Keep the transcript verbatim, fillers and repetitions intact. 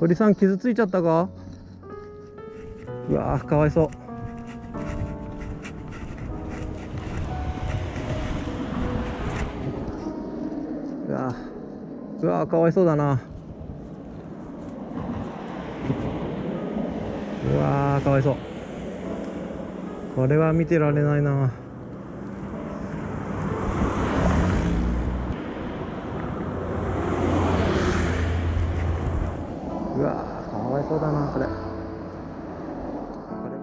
鳥さん傷ついちゃったか。うわーかわいそう。うわーうわーかわいそうだな。うわーかわいそう。これは見てられないな。うわーかわいそうだなこれ。